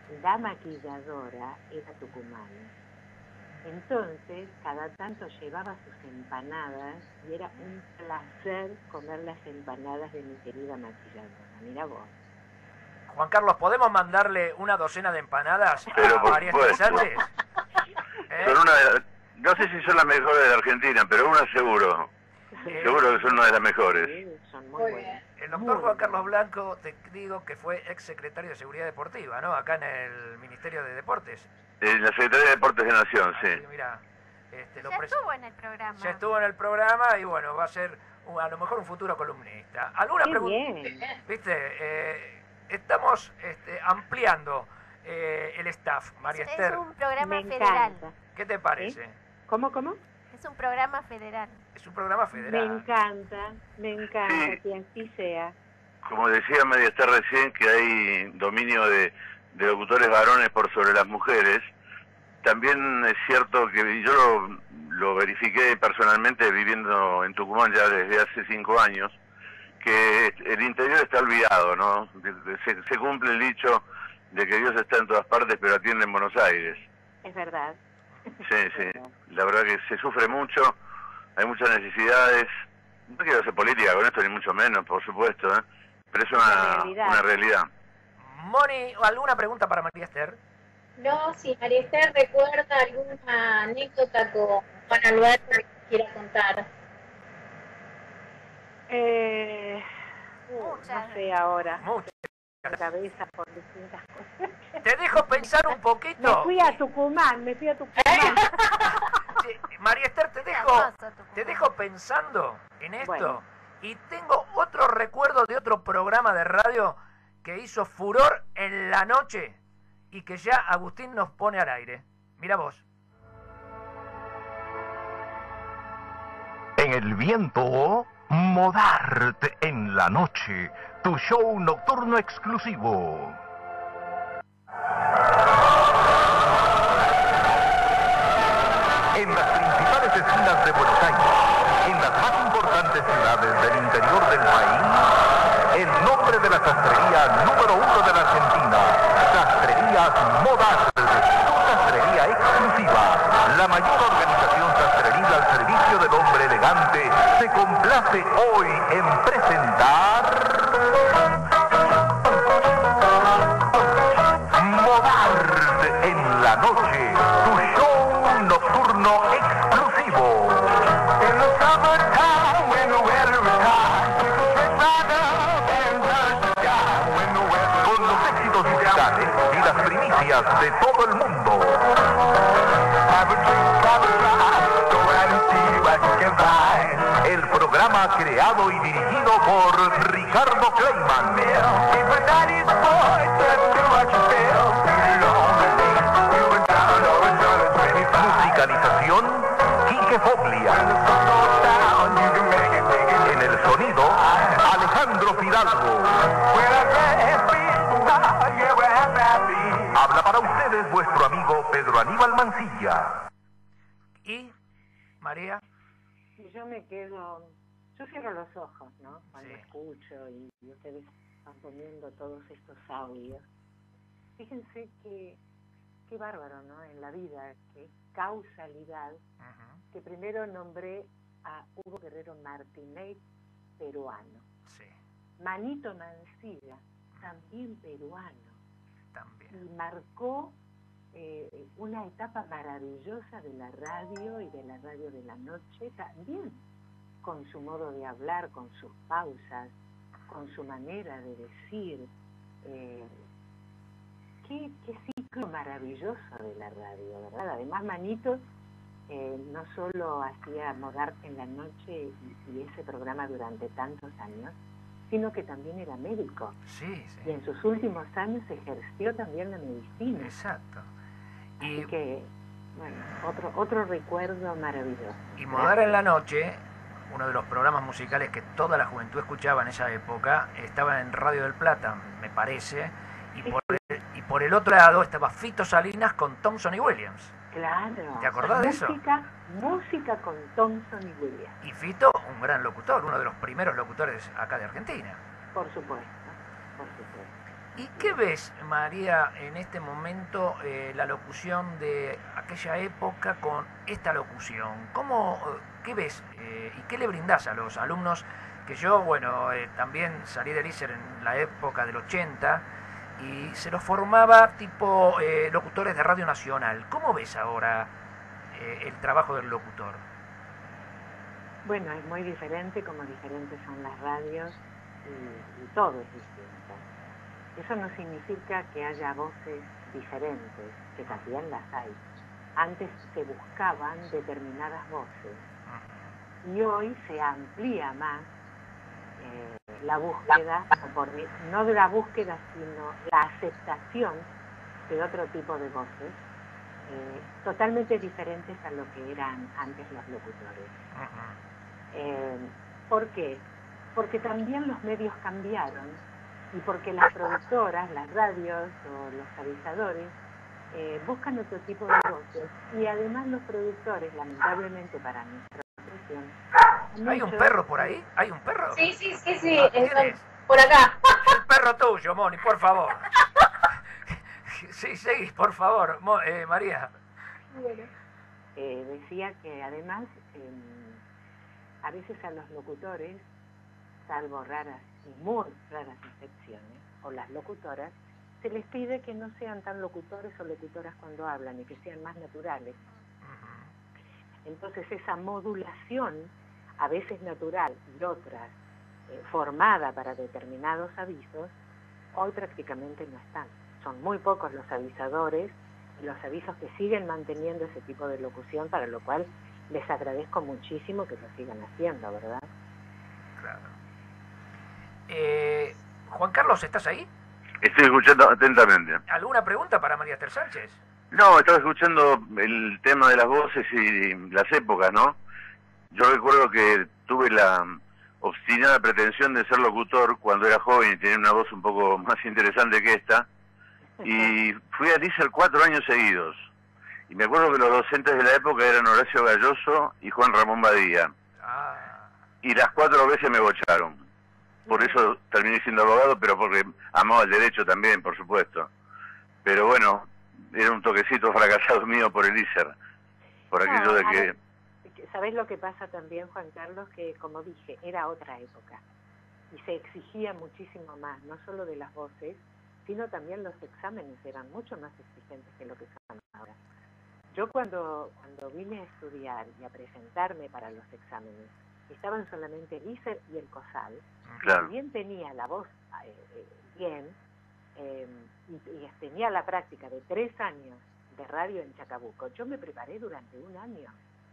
la maquilladora era tucumana. Entonces, cada tanto llevaba sus empanadas y era un placer comer las empanadas de mi querida maquilladora. Mira vos. Juan Carlos, ¿podemos mandarle una docena de empanadas Pero a por María supuesto. Sánchez? ¿Eh? Son una de- no sé si son las mejores de la Argentina, pero una seguro. Eh, Seguro que son una de las mejores. Sí, son muy buenas. El doctor Juan Carlos Blanco, te digo que fue ex secretario de Seguridad Deportiva, ¿no? Acá en el Ministerio de Deportes. En la Secretaría de Deportes de Nación, sí. Sí, mira, este, lo Ya pres- estuvo en el programa. ya estuvo en el programa y bueno, va a ser un- a lo mejor un futuro columnista. ¿Alguna Qué pregunta? bien. Viste, eh, estamos este, ampliando eh, el staff, María Es Esther. un programa Me federal. encanta. ¿Qué te parece? ¿Cómo, cómo? Es un programa federal. Es un programa Me federal. encanta, me encanta Sí. que así sea. Como decía María Esther recién, que hay dominio de, de locutores varones por sobre las mujeres. También es cierto que yo lo, lo verifiqué personalmente viviendo en Tucumán ya desde hace cinco años, que el interior está olvidado, ¿no? De- de- Se, se cumple el dicho de que Dios está en todas partes, pero atiende en Buenos Aires. Es verdad. Sí, sí. La verdad que se sufre mucho, hay muchas necesidades. No quiero hacer política con esto, ni mucho menos, por supuesto, ¿eh? Pero es Una una, realidad. una realidad. Moni, ¿alguna pregunta para María Esther? No, si María Esther recuerda alguna anécdota con Juan Alberto que quiera contar. Eh, uh, Muchas. no sé ahora. Muchas. La cabeza por distintas cosas. Te dejo pensar un Me poquito. fui a Tucumán, me fui a Tucumán. Sí, María Esther, te dejo, Hermoso Tucumán. te dejo pensando en esto. Bueno. Y tengo otro recuerdo de otro programa de radio que hizo furor en la noche y que ya Agustín nos pone al aire. Mira vos. En el viento, Modarte en la noche, tu show nocturno exclusivo. En las principales esquinas de Buenos Aires, en las más importantes ciudades del interior del país, el nombre de la sastrería número uno de la Argentina, Sastrerías Modarte, tu sastrería exclusiva, la mayor organización sastreril al servicio del hombre elegante, se complace hoy en presentar Modarte en la noche, tu show nocturno exclusivo. In the summertime when the weather is hot, it's right up and touch the sky when the weather. Con los éxitos musicales y las primicias de todo el mundo. Have a drink, have a drive, go out and see what you can find. El programa creado y dirigido por Ricardo Kleiman. If a daddy's boy said do what you feel, you were down over twenty-five. Musicalización, Quique Foglia. En el sonido, Alejandro Fidalgo. Habla para ustedes vuestro amigo Pedro Aníbal Mancilla. ¿Y, María? Y yo me quedo, yo cierro los ojos, ¿no? Cuando Sí. escucho y, y ustedes van poniendo todos estos audios. Fíjense que, qué bárbaro, ¿no? En la vida, qué causalidad, Ujú, que primero nombré a Hugo Guerrero Martínez, peruano. sí, Manito Mancilla, también peruano. también. Y marcó eh, una etapa maravillosa de la radio y de la radio de la noche también, con su modo de hablar, con sus pausas, con su manera de decir. Eh, qué, qué ciclo maravilloso de la radio, ¿verdad? Además, Manito eh, no solo hacía Modarte en la noche y, y ese programa durante tantos años, sino que también era médico. Sí, Y sí, en sus últimos años ejerció también la medicina. exacto. Así Y, que, bueno, otro, otro recuerdo maravilloso. y Modar en la noche, uno de los programas musicales que toda la juventud escuchaba en esa época, estaba en Radio del Plata, me parece, y por el, y por el otro lado estaba Fito Salinas con Thompson y Williams. Claro. ¿Te acordás de eso? Música, música con Thompson y Williams, Y Fito, un gran locutor, uno de los primeros locutores acá de Argentina. por supuesto, por supuesto. ¿Y qué ves, María, en este momento eh, la locución de aquella época con esta locución? ¿Cómo, qué ves eh, y qué le brindás a los alumnos? Que yo, bueno, eh, también salí del ISER en la época del ochenta y se los formaba tipo eh, locutores de Radio Nacional. ¿Cómo ves ahora eh, el trabajo del locutor? Bueno, es muy diferente, como diferentes son las radios y, y todo es distinto. Eso no significa que haya voces diferentes, que también las hay. Antes se buscaban determinadas voces y hoy se amplía más eh, la búsqueda, o por, no de la búsqueda, sino la aceptación de otro tipo de voces, eh, totalmente diferentes a lo que eran antes los locutores. Eh, ¿Por qué? Porque también los medios cambiaron. Y porque las productoras, las radios o los avisadores eh, buscan otro tipo de voces. Y además los productores, lamentablemente para nuestra profesión... ¿Hay un perro por ahí? ¿Hay un perro? Sí, sí, sí, sí. Ah, es por acá. El perro tuyo, Moni, por favor. Sí, seguís, por favor, Mo, eh, María. Bueno. Eh, decía que además eh, a veces a los locutores, salvo raras y muy raras excepciones, o las locutoras, se les pide que no sean tan locutores o locutoras cuando hablan y que sean más naturales. Entonces esa modulación, a veces natural y otras eh, formada para determinados avisos, hoy prácticamente no están. Son muy pocos los avisadores y los avisos que siguen manteniendo ese tipo de locución, para lo cual les agradezco muchísimo que lo sigan haciendo, ¿verdad? Claro. Eh, Juan Carlos, ¿estás ahí? Estoy escuchando atentamente. ¿Alguna pregunta para María Esther Sánchez? No, estaba escuchando el tema de las voces y las épocas, ¿no? Yo recuerdo que tuve la obstinada pretensión de ser locutor cuando era joven y tenía una voz un poco más interesante que esta, y fui a Lícer cuatro años seguidos. Y me acuerdo que los docentes de la época eran Horacio Galloso y Juan Ramón Badía. Ah. Y las cuatro veces me bocharon. Por eso terminé siendo abogado, pero porque amaba el derecho también, por supuesto. Pero bueno, era un toquecito fracasado mío por el ISER, por aquello de que... ¿Sabés lo que pasa también, Juan Carlos? Que, como dije, era otra época. Y se exigía muchísimo más, no solo de las voces, sino también los exámenes eran mucho más exigentes que lo que son ahora. Yo cuando, cuando vine a estudiar y a presentarme para los exámenes, estaban solamente el ISER y el COSAL. Claro. También tenía la voz eh, eh, bien, eh, y, y tenía la práctica de tres años de radio en Chacabuco. Yo me preparé durante un año,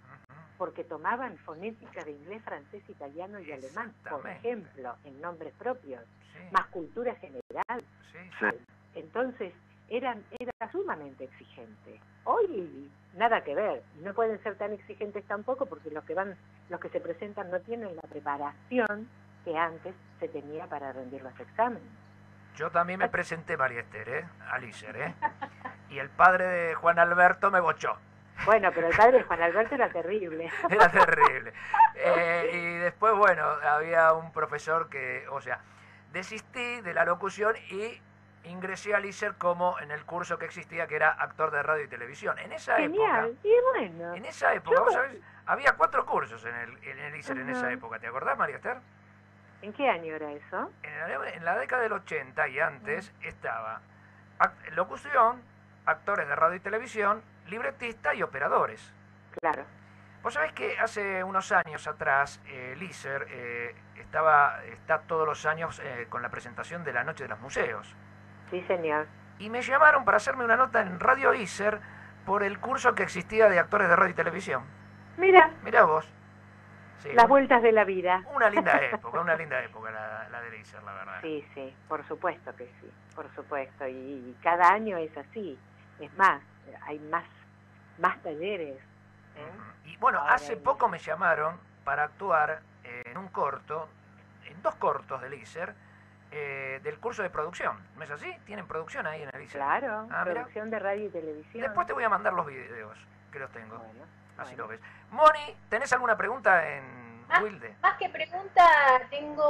porque tomaban fonética de inglés, francés, italiano y alemán, por ejemplo, en nombres propios, sí. Más cultura general. Sí. Sí. Entonces, eran, era sumamente exigente. Hoy nada que ver, no pueden ser tan exigentes tampoco, porque los que van, los que se presentan no tienen la preparación que antes se tenía para rendir los exámenes. Yo también me presenté, María Esther, ¿eh? Al ISER, ¿eh? Y el padre de Juan Alberto me bochó. Bueno, pero el padre de Juan Alberto era terrible. Era terrible. Eh, y después, bueno, había un profesor que, o sea, desistí de la locución y ingresé al ISER como en el curso que existía, que era actor de radio y televisión. En esa Genial, época... y bueno. En esa época, Yo... ¿vos sabés? Había cuatro cursos en el, en el ISER. Uh-huh. En esa época. ¿Te acordás, María Esther? ¿En qué año era eso? En la, en la década del ochenta y antes uh-huh. estaba act- locución, actores de radio y televisión, libretista y operadores. Claro. Vos sabés que hace unos años atrás eh, el ISER eh, estaba, está todos los años eh, con la presentación de la Noche de los Museos. Sí, señor. Y me llamaron para hacerme una nota en Radio ISER por el curso que existía de actores de radio y televisión. Mira. Mira vos. Sí, las un, vueltas de la vida. Una linda época, una linda época la, la del ISER, la verdad. Sí, sí, por supuesto que sí, por supuesto. Y, y cada año es así. Es más, hay más, más talleres. ¿eh? Y bueno, Ahora hace hay... poco me llamaron para actuar en un corto, en dos cortos del ISER, eh, del curso de producción. ¿No es así? ¿Tienen producción ahí en el ISER? Claro, ah, producción mira. de radio y televisión. Después te voy a mandar los videos, que los tengo. Bueno, así bueno. lo ves. Moni, ¿tenés alguna pregunta en más, Wilde? Más que pregunta, tengo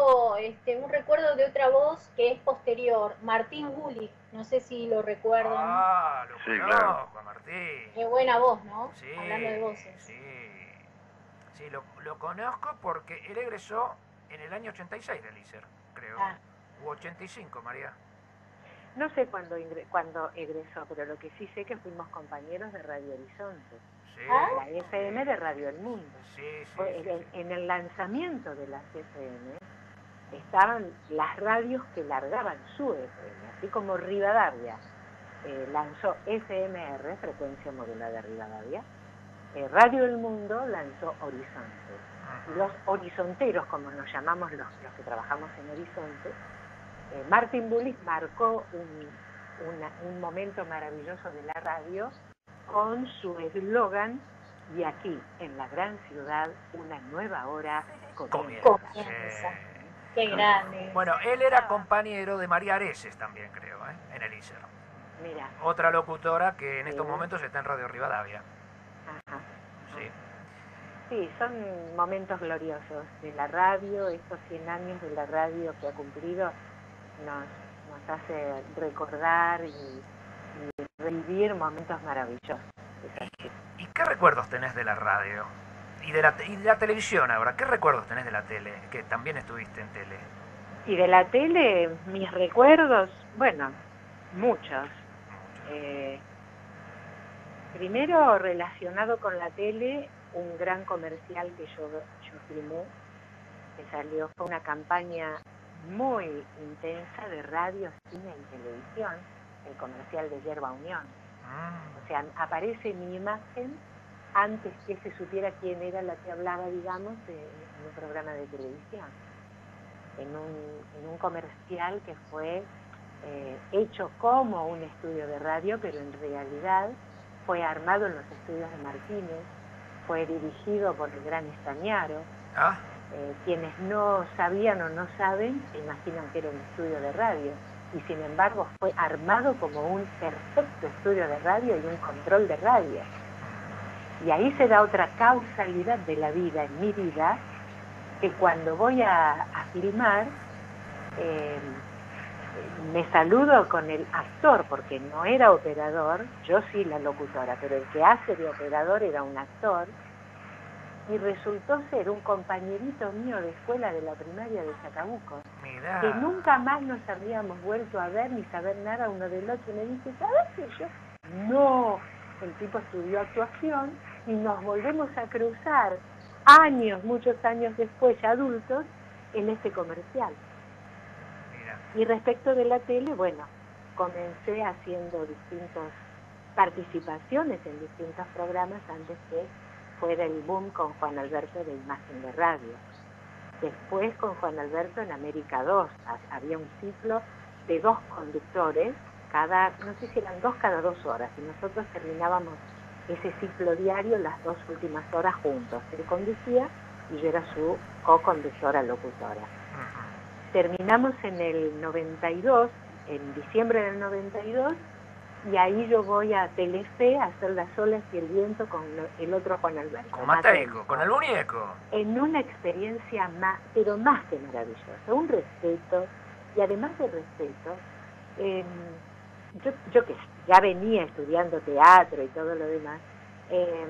este, un recuerdo de otra voz que es posterior, Martín Gulich, no sé si lo recuerdan. Ah, lo Sí, conozco, claro. Martín. Qué buena voz, ¿no? Sí, Hablando de voces. sí. Sí, lo, lo conozco porque él egresó en el año ochenta y seis del I S E R, creo. Ah. U ochenta y cinco, María. No sé cuándo, ingre- cuándo egresó, pero lo que sí sé que fuimos compañeros de Radio Horizonte, Sí, la F M de Radio El Mundo. sí, sí. Fue sí, en, sí. en el lanzamiento de las F M estaban las radios que largaban su F M, así como Rivadavia eh, lanzó F M R, frecuencia modulada de Rivadavia, eh, Radio El Mundo lanzó Horizonte. Y los horizonteros, como nos llamamos los, los que trabajamos en Horizonte, eh, Martin Bullis marcó un, una, un momento maravilloso de la radio con su eslogan: y aquí, en la gran ciudad, una nueva hora comienza. Comienza. Qué grande. Bueno, él era compañero de María Areces también, creo, ¿eh? En el I S E R. Mira. Otra locutora que en estos Sí. momentos está en Radio Rivadavia. Ajá. Sí. Sí, son momentos gloriosos de la radio, estos cien años de la radio que ha cumplido nos, nos hace recordar y, y revivir momentos maravillosos. Es así. ¿Y qué recuerdos tenés de la radio? Y de la, te- y de la televisión ahora, ¿qué recuerdos tenés de la tele? Que también estuviste en tele. Y de la tele, mis recuerdos, bueno, muchos. Eh, primero, relacionado con la tele, un gran comercial que yo, yo filmé, que salió, fue una campaña muy intensa de radio, cine y televisión, el comercial de Yerba Unión. O sea, aparece mi imagen antes que se supiera quién era la que hablaba, digamos, de, en un programa de televisión. En un, en un comercial que fue eh, hecho como un estudio de radio, pero en realidad fue armado en los estudios de Martínez, fue dirigido por el gran Estañaro. Ah, Eh, quienes no sabían o no saben se imaginan que era un estudio de radio, y sin embargo fue armado como un perfecto estudio de radio y un control de radio. Y ahí se da otra causalidad de la vida, en mi vida, que cuando voy a, a filmar, eh, me saludo con el actor, porque no era operador, yo sí la locutora, pero el que hace de operador era un actor, y resultó ser un compañerito mío de escuela de la primaria de Chacabuco, mirá. que nunca más nos habíamos vuelto a ver ni saber nada uno del otro, y me dice, ¿sabes qué yo? No, el tipo estudió actuación y nos volvemos a cruzar años, muchos años después, ya adultos, en este comercial. Mira. Y respecto de la tele, bueno, comencé haciendo distintas participaciones en distintos programas antes que fuera el boom con Juan Alberto de Imagen de Radio. Después con Juan Alberto en América dos, ha- había un ciclo de dos conductores, cada, no sé si eran dos cada dos horas, y nosotros terminábamos ese ciclo diario las dos últimas horas juntos. Él conducía y yo era su co-conductora locutora. Terminamos en el noventa y dos, en diciembre del noventa y dos, y ahí yo voy a Telefe a hacer Las olas y el viento con el otro Juan Alberto. Con Mateico, con el muñeco. En una experiencia más, pero más que maravillosa, un respeto, y además de respeto, eh, yo, yo que ya venía estudiando teatro y todo lo demás, eh,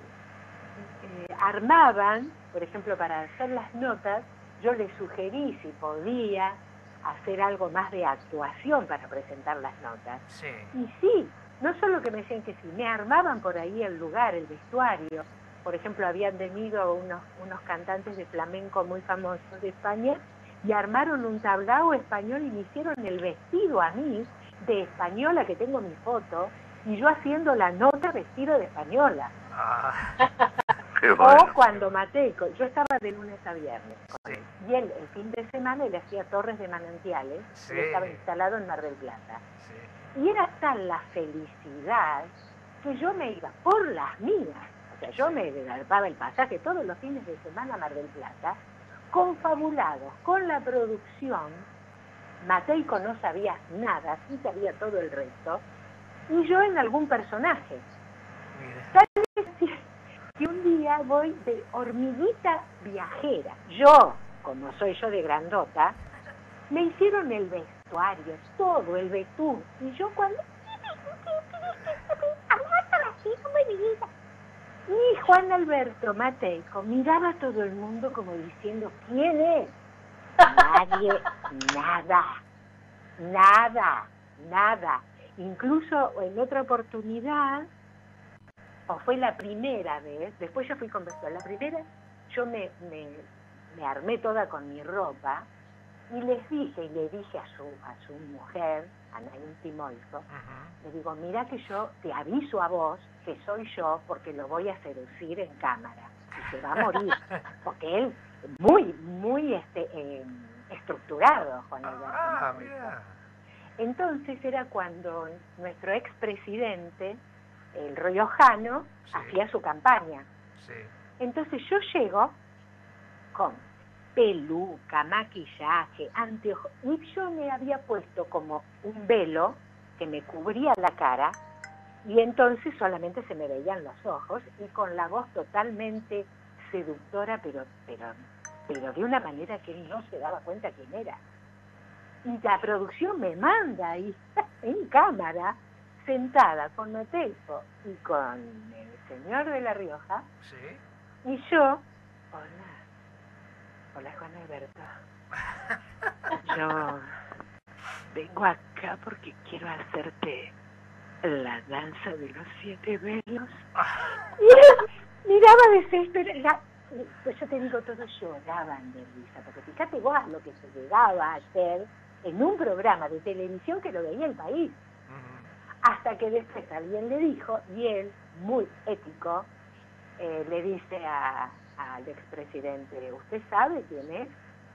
eh, armaban, por ejemplo, para hacer las notas, yo les sugerí si podía hacer algo más de actuación para presentar las notas. Sí. Y sí, no solo que me decían que sí, me armaban por ahí el lugar, el vestuario. Por ejemplo, habían venido unos, unos cantantes de flamenco muy famosos de España y armaron un tablao español y me hicieron el vestido a mí de española, que tengo mi foto, y yo haciendo la nota vestido de española. Ah, Qué bueno. O cuando Mateico, yo estaba de lunes a viernes, sí. y él el fin de semana le hacía Torres de Manantiales, Sí. él estaba instalado en Mar del Plata. Sí. Y era tal la felicidad que yo me iba por las mías. O sea, yo me daba el pasaje todos los fines de semana a Mar del Plata, confabulados con la producción. Mateico no sabía nada, sí sabía todo el resto, y yo en algún personaje. Tal vez que un día voy de hormiguita viajera, yo, como soy yo de grandota, me hicieron el vestuario, todo el betún. Y yo cuando... Y Juan Alberto Mateico miraba a todo el mundo como diciendo, ¿quién es? Nadie, nada, nada, nada. Incluso en otra oportunidad, o fue la primera vez, después yo fui con vestuario, la primera yo me, me, me armé toda con mi ropa y les dije, y le dije a su, a su mujer, Anaín Timoico, uh-huh. le digo, mira que yo te aviso a vos que soy yo porque lo voy a seducir en cámara y se va a morir, porque él muy, muy este, eh, estructurado, Juan Alberto. Ah, mira. Entonces era cuando nuestro expresidente, el riojano, sí. hacía su campaña. Sí. Entonces yo llego con peluca, maquillaje, anteojos, y yo me había puesto como un velo que me cubría la cara, y entonces solamente se me veían los ojos, y con la voz totalmente seductora, pero, pero, pero de una manera que él no se daba cuenta quién era. Y la producción me manda ahí, en cámara, sentada con Mateico y con el señor de La Rioja, sí. y yo, hola, hola Juan Alberto, yo vengo acá porque quiero hacerte la danza de los siete velos. Y él miraba desesperada, pues yo te digo, todos lloraban de risa, porque fíjate vos lo que se llegaba a hacer en un programa de televisión que lo veía el país. Hasta que después alguien le dijo, y él, muy ético, eh, le dice a, al expresidente, ¿usted sabe quién es?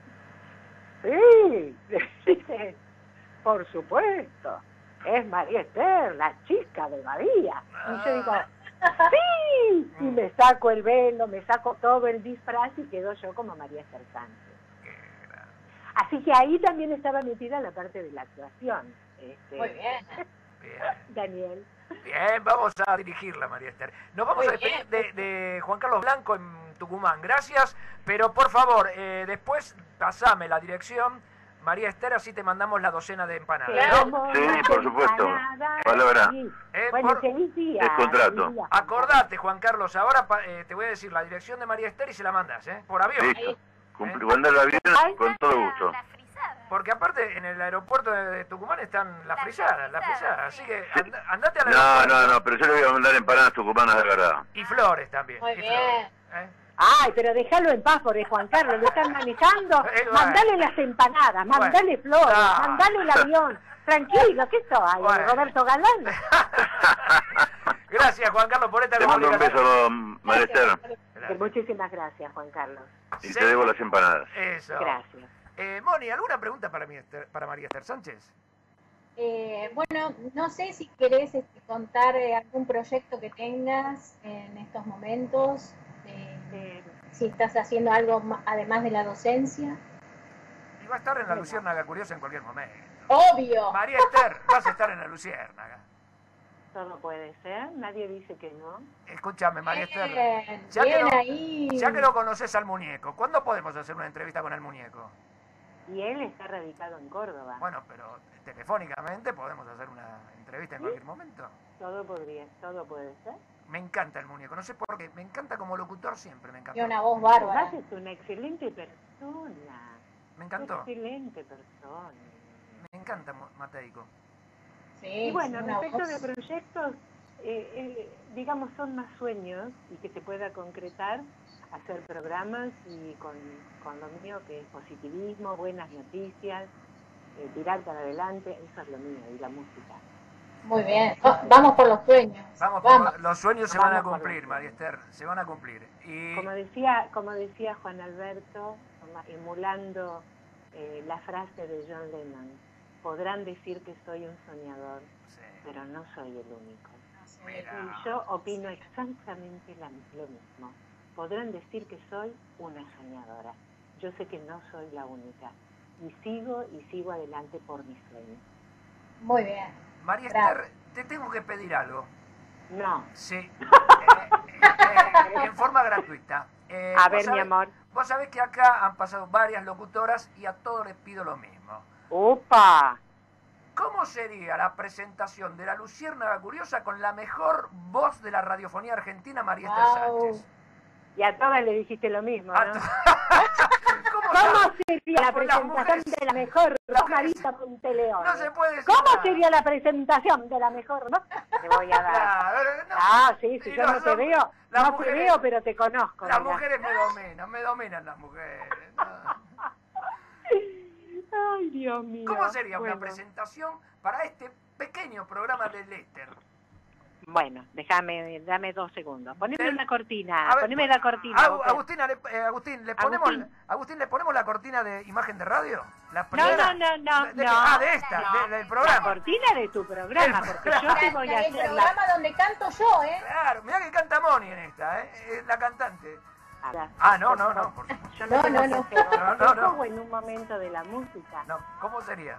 Sí, le dice, por supuesto, es María Esther, la chica de Badía. Y yo digo, ¡sí! Y me saco el velo, me saco todo el disfraz y quedo yo como María Esther Sánchez. Así que ahí también estaba metida la parte de la actuación. Este, Muy bien. Bien. Daniel. Bien, vamos a dirigirla, María Esther. Nos vamos Muy a despedir de, de Juan Carlos Blanco en Tucumán. Gracias, pero por favor, eh, después pasame la dirección, María Esther, así te mandamos la docena de empanadas, ¿no? Sí, por supuesto. Palabra. Eh, Bueno, por- feliz día. Es contrato. Feliz día. Acordate, Juan Carlos, ahora pa- eh, te voy a decir la dirección de María Esther y se la mandas, ¿eh? Por avión. Listo. Cumpli- Cuando el avión, con todo gusto. Porque aparte en el aeropuerto de, de Tucumán están las frisadas, las frisadas. Así que and- andate al No, aeropuerto. no, no, pero yo le voy a mandar empanadas tucumanas de verdad. Y flores también. Muy y bien. flores, ¿eh? Ay, pero déjalo en paz, porque Juan Carlos lo están manejando. Eh, bueno. Mandale las empanadas, mandale flores, Ah. mandale el avión. Tranquilo, ¿qué soy? Bueno. Roberto Galán. Gracias, Juan Carlos, por esta Te mando un comunicación. beso, María Esther, Gracias. Muchísimas gracias, Juan Carlos. y te debo las empanadas. Eso. Gracias. Eh, Moni, ¿alguna pregunta para, mi Esther- para María Esther Sánchez? Eh, bueno, no sé si querés este, contar eh, algún proyecto que tengas en estos momentos, eh, Eh, si estás haciendo algo ma- además de la docencia. Y va a estar en la Luciérnaga Curiosa en cualquier momento. Obvio. María Esther, vas a estar en la Luciérnaga. todo puede ser, nadie dice que no. Escúchame, María Esther. Bien, Ya que, bien lo, ahí. ya que lo conoces al muñeco, ¿cuándo podemos hacer una entrevista con el muñeco? Y él está radicado en Córdoba. Bueno, pero telefónicamente podemos hacer una entrevista en ¿Sí? cualquier momento. Todo podría, todo puede ser. Me encanta el muñeco, no sé por qué, me encanta como locutor siempre, me encanta. Tiene una voz bárbara. Además es una excelente persona. Me encantó, Excelente persona. me encanta Mo- Mateico. Sí, Y bueno, una respecto voz. de proyectos, eh, eh, digamos, son más sueños y que se pueda concretar, hacer programas y con, con lo mío que es positivismo, buenas noticias, eh, tirar para adelante, eso es lo mío, y la música. Muy bien. Va- Vamos por los sueños. Vamos, por- Vamos. los sueños se Vamos van a por cumplir, los María Esther, se van a cumplir. Y Como decía, como decía Juan Alberto, como emulando eh, la frase de John Lennon, podrán decir que soy un soñador, sí, pero no soy el único. mira, Y yo opino exactamente la- lo mismo. Podrán decir que soy una soñadora. Yo sé que no soy la única. Y sigo y sigo adelante por mis sueños. Muy bien. María Bravo. Esther, te tengo que pedir algo. No. Sí, Eh, eh, en forma gratuita. Eh, A vos ver, mi sabés- amor. Vos sabés que acá han pasado varias locutoras y a todos les pido lo mismo. ¡Opa! ¿Cómo sería la presentación de la Luciérnaga Curiosa con la mejor voz de la radiofonía argentina, María Esther Sánchez? Y a todas le dijiste lo mismo, A ¿no? to- ¿Cómo sería la Las- las presentación mujeres- de la mejor las voz, Marita Monteleone? No se puede decir ¿Cómo nada. sería la presentación de la mejor voz? Te voy a dar. Claro, no. Ah, sí, si Y yo no te nosotros- veo, las no mujeres- te veo, pero te conozco. Las mirá. mujeres me dominan, me dominan las mujeres. no. Ay, Dios mío. ¿Cómo sería Bueno. una presentación para este pequeño programa de Lester? Bueno, déjame, dame dos segundos. Poneme Del- una cortina, A ver, poneme la cortina. Agu- mujer. Agustina, le, eh, Agustín, ¿le ponemos, Agustín. Agustín, ¿le ponemos la cortina de imagen de radio? La No, primera. no, no, no, ¿De, de no. qué? Ah, de esta, no. de- del La programa. cortina de tu programa, Del porque yo programa. te voy a El hacer la... programa donde canto yo, ¿eh? Claro, mirá que canta Moni en esta, ¿eh? Es la cantante. Ahora, Ah, no, no, no, por supuesto. Yo No, no, tengo no, que no. hacer No, no, no. o en un momento de la música. No, ¿cómo sería?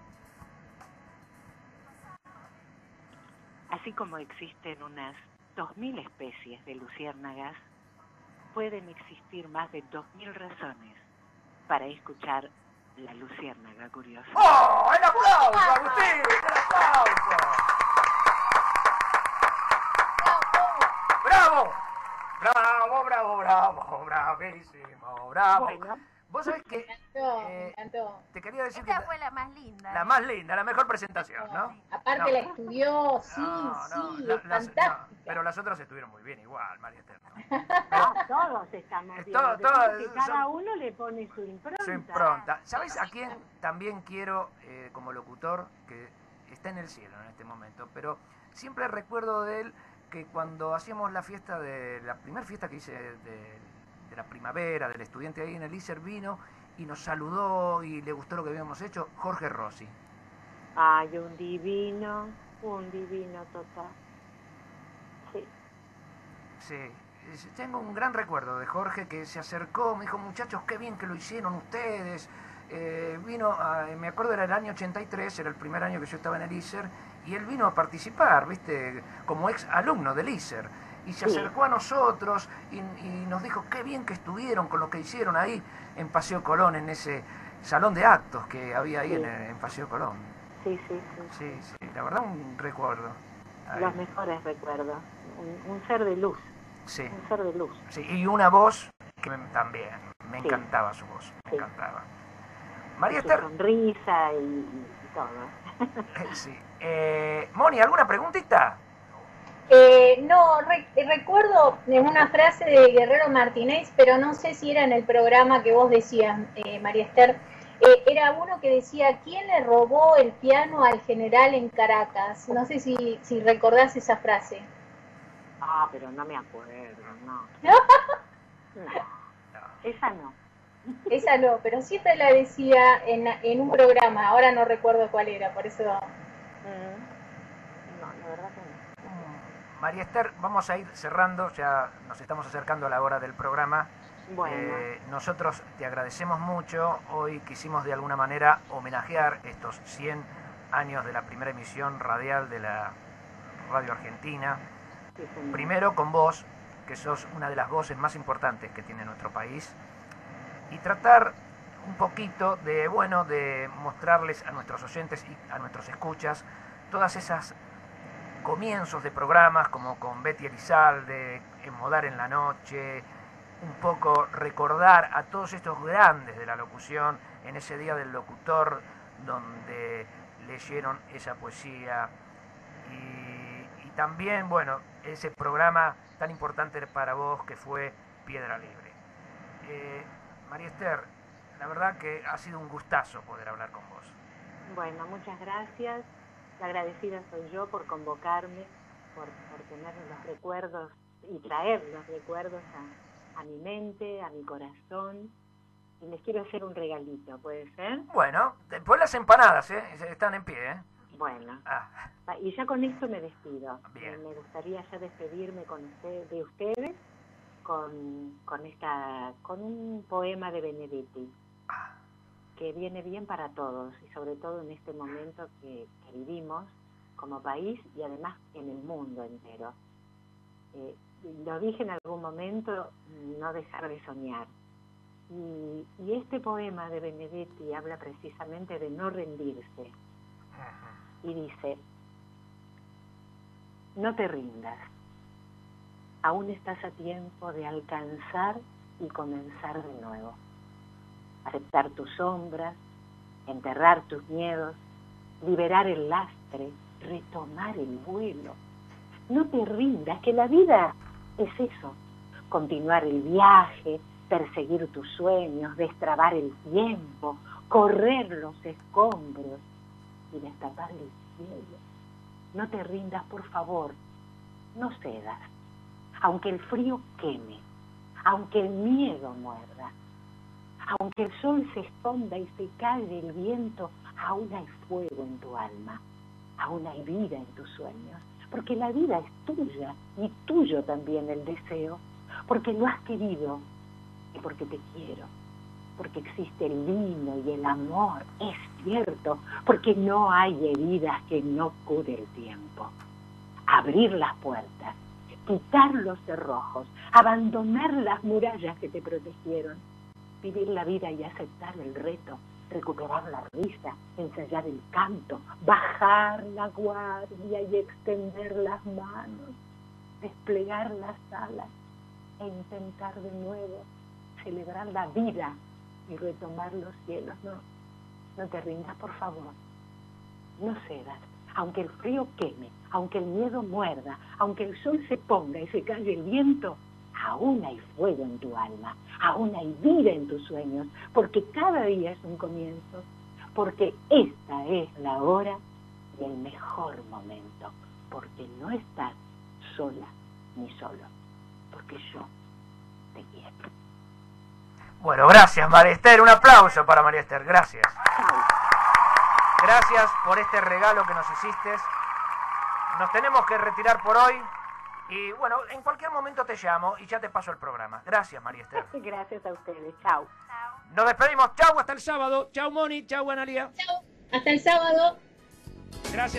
Así como existen unas dos mil especies de luciérnagas, pueden existir más de dos mil razones para escuchar la luciérnaga curiosa. ¡Oh! ¡El aplauso, Agustín! ¡El aplauso! ¡Bravo! ¡Bravo, bravo, bravo! ¡Bravísimo! ¡Bravo! Bueno, Vos sabés que Me encantó, me eh, encantó. te quería decir que Esta la, fue la más linda. la ¿eh? más linda, la mejor presentación, ¿no? Aparte No. la estudió, sí, No, no, sí, la- es las- fantástica. no, pero las otras estuvieron muy bien igual, María Esther. no, todos estamos Es bien. todo- Después todo- que cada son- uno le pone su impronta. Su impronta. ¿Sabes a quién también quiero eh, como locutor? Que está en el cielo en este momento, pero siempre recuerdo de él que cuando hacíamos la fiesta de la primera fiesta que hice de, de la primavera del estudiante ahí en el ISER, vino y nos saludó y le gustó lo que habíamos hecho, Jorge Rossi. Ay, un divino, un divino total. Sí. Sí, es- tengo un gran recuerdo de Jorge que se acercó, me dijo, muchachos, qué bien que lo hicieron ustedes. Eh, vino, a- me acuerdo era el año ochenta y tres, era el primer año que yo estaba en el ISER, y él vino a participar, viste, como ex alumno del ISER. Y se Sí. acercó a nosotros y, y nos dijo, qué bien que estuvieron con lo que hicieron ahí en Paseo Colón, en ese salón de actos que había ahí Sí. en, en Paseo Colón. Sí, sí, sí. Sí, sí, la verdad un recuerdo. Ahí. Los mejores recuerdos. Un, un ser de luz, Sí. un ser de luz. Sí, y una voz que me- también, me Sí. encantaba su voz, me Sí. encantaba. María Su Esther, sonrisa y, y todo. eh, sí. Eh, Moni, ¿alguna preguntita? Eh, no, re- recuerdo una frase de Guerrero Martínez, pero no sé si era en el programa que vos decías, eh, María Esther. Eh, era uno que decía, ¿quién le robó el piano al general en Caracas? No sé si, si recordás esa frase. Ah, pero no me acuerdo, no. No, esa no. Esa no, pero siempre la decía en, en un programa, ahora no recuerdo cuál era, por eso... Mm. No, la verdad que no. María Esther, vamos a ir cerrando, ya nos estamos acercando a la hora del programa. Bueno, Eh, nosotros te agradecemos mucho, hoy quisimos de alguna manera homenajear estos cien años de la primera emisión radial de la Radio Argentina. sí, señor. Primero con vos, que sos una de las voces más importantes que tiene nuestro país, y tratar un poquito de, bueno, de mostrarles a nuestros oyentes y a nuestros escuchas todas esas comienzos de programas como con Betty Elizalde, En Modar en la Noche, un poco recordar a todos estos grandes de la locución en ese Día del Locutor donde leyeron esa poesía y, y también, bueno, ese programa tan importante para vos que fue Piedra Libre. Eh, María Esther, la verdad que ha sido un gustazo poder hablar con vos. Bueno, muchas gracias. La agradecida soy yo por convocarme, por, por tener los recuerdos y traer los recuerdos a, a mi mente, a mi corazón. Y les quiero hacer un regalito, ¿puede ser? Bueno, después las empanadas, ¿eh? Están en pie, ¿eh? Bueno, Ah, y ya con esto me despido. Bien. Eh, Me gustaría ya despedirme con usted, de ustedes con, con, esta, con un poema de Benedetti que viene bien para todos y sobre todo en este momento que, que vivimos como país y además en el mundo entero. Eh, lo dije en algún momento, no dejar de soñar. Y, y este poema de Benedetti habla precisamente de no rendirse. Y dice, no te rindas, aún estás a tiempo de alcanzar y comenzar de nuevo. Aceptar tus sombras, enterrar tus miedos, liberar el lastre, retomar el vuelo. No te rindas, que la vida es eso, continuar el viaje, perseguir tus sueños, destrabar el tiempo, correr los escombros y destapar el cielo. No te rindas, por favor, no cedas, aunque el frío queme, aunque el miedo muerda, aunque el sol se esconda y se calle el viento, aún hay fuego en tu alma, aún hay vida en tus sueños, porque la vida es tuya y tuyo también el deseo, porque lo has querido y porque te quiero, porque existe el vino y el amor, es cierto, porque no hay heridas que no cure el tiempo. Abrir las puertas, quitar los cerrojos, abandonar las murallas que te protegieron, vivir la vida y aceptar el reto, recuperar la risa, ensayar el canto, bajar la guardia y extender las manos, desplegar las alas e intentar de nuevo celebrar la vida y retomar los cielos. No, no te rindas, por favor. No cedas, aunque el frío queme, aunque el miedo muerda, aunque el sol se ponga y se calle el viento, aún hay fuego en tu alma, aún hay vida en tus sueños, porque cada día es un comienzo, porque esta es la hora y el mejor momento, porque no estás sola ni solo, porque yo te quiero. Bueno, gracias, María Esther. Un aplauso para María Esther. Gracias. Gracias por este regalo que nos hiciste. Nos tenemos que retirar por hoy. Y bueno, en cualquier momento te llamo y ya te paso el programa. Gracias, María Esther. Gracias a ustedes. Chao. Nos despedimos. Chau, hasta el sábado. Chau, Moni. Chau, Analia. Chau. Hasta el sábado. Gracias.